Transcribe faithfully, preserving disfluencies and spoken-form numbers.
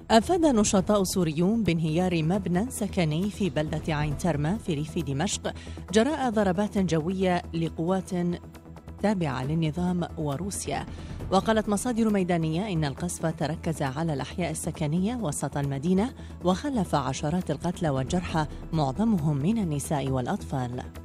أفاد نشطاء سوريون بانهيار مبنى سكني في بلدة عين ترمة في ريف دمشق جراء ضربات جوية لقوات تابعة للنظام وروسيا. وقالت مصادر ميدانية إن القصف تركز على الأحياء السكنية وسط المدينة وخلف عشرات القتلى والجرحى معظمهم من النساء والأطفال.